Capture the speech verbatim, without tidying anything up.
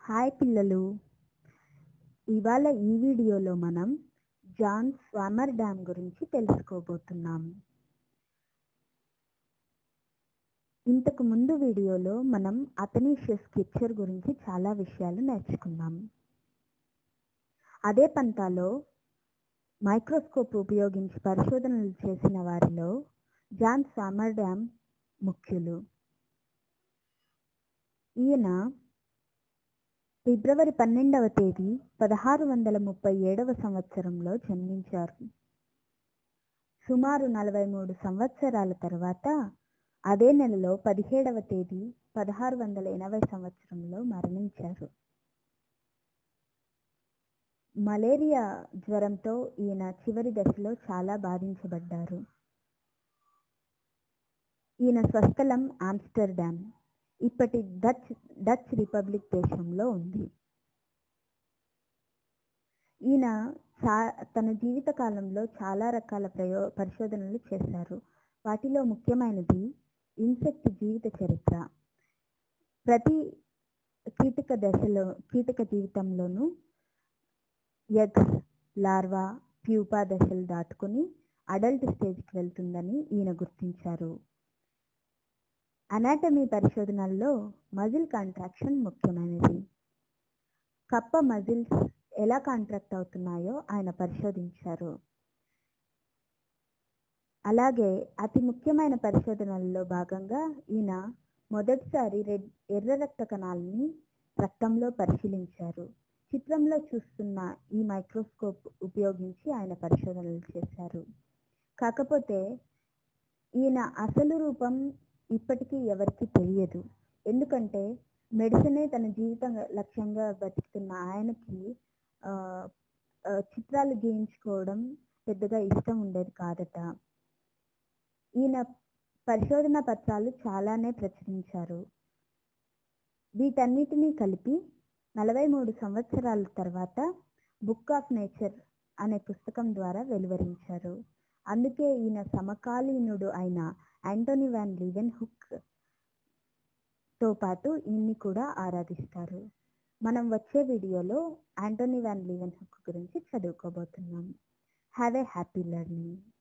Hi పిల్లలు, ఇవాళ ఈ వీడియోలో మనం జాన్ స్వామర్డామ్ గురించి తెలుసుకోబోతున్నాం. ఇంతకు ముందు వీడియోలో మనం అతనీషియస్ స్కెచర్ గురించి చాలా విషయాలు నేర్చుకున్నాం. అదే పంతాలో మైక్రోస్కోప్ ఉపయోగించి పరిశోధనలు చేసిన వారిలో జాన్ స్వామర్డామ్ ముఖ్యులు. ఈయన ఫిబ్రవరి పన్నెండవ తేదీ పదహారు వందల ముప్పై ఏడవ సంవత్సరంలో జన్మించారు. సుమారు నలభై మూడు సంవత్సరాల తర్వాత అదే నెలలో పదిహేడవ తేదీ పదహారు వందల ఎనభై సంవత్సరంలో మరణించారు. మలేరియా జ్వరంతో ఈయన చివరి దశలో చాలా బాధించబడ్డారు. ఈయన స్వస్థలం ఆమ్స్టర్డామ్, ఇప్పటి డచ్ డచ్ రిపబ్లిక్ దేశంలో ఉంది. ఈయన చా తన జీవిత కాలంలో చాలా రకాల ప్రయో పరిశోధనలు చేశారు. వాటిలో ముఖ్యమైనది ఇన్సెక్ట్ జీవిత చరిత్ర. ప్రతి కీటక దశలో కీటక జీవితంలోనూ ఎగ్స్, లార్వా, ప్యూపా దశలు దాటుకుని అడల్ట్ స్టేజ్కి వెళ్తుందని ఈయన గుర్తించారు. అనాటమీ పరిశోధనల్లో మజిల్ కాంట్రాక్షన్ ముఖ్యమైనది. కప్ప మజిల్స్ ఎలా కాంట్రాక్ట్ అవుతున్నాయో ఆయన పరిశోధించారు. అలాగే అతి ముఖ్యమైన పరిశోధనల్లో భాగంగా ఈయన మొదటిసారి రెడ్ ఎర్ర రక్త కణాలని రక్తంలో పరిశీలించారు. చిత్రంలో చూస్తున్న ఈ మైక్రోస్కోప్ ఉపయోగించి ఆయన పరిశోధనలు చేశారు. కాకపోతే ఈయన అసలు రూపం ఇప్పటికీ ఎవరికీ తెలియదు. ఎందుకంటే మెడిసినే తన జీవిత లక్ష్యంగా బతుకుతున్న ఆయనకి చిత్రాలు గీయించుకోవడం పెద్దగా ఇష్టం ఉండేది కాదట. ఈయన పరిశోధన పత్రాలు చాలానే ప్రచురించారు. వీటన్నిటినీ కలిపి నలభై మూడు సంవత్సరాల తర్వాత బుక్ ఆఫ్ నేచర్ అనే పుస్తకం ద్వారా వెలువరించారు. అందుకే ఈయన సమకాలీనుడు అయిన యాంటోనీ వాన్ లీవెన్ హుక్ తో పాటు ఈయన్ని కూడా ఆరాధిస్తారు. మనం వచ్చే వీడియోలో యాంటోనీ వాన్ లీవెన్ హుక్ గురించి చదువుకోబోతున్నాం. Have a happy learning.